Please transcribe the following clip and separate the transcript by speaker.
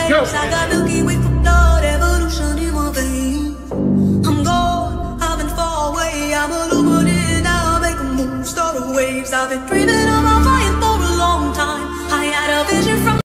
Speaker 1: Go.
Speaker 2: I got Milky Way for blood, evolution in my veins. I'm gone, I've been far away. I'm illuminated now, make a move, start waves. I've been dreaming of my fire.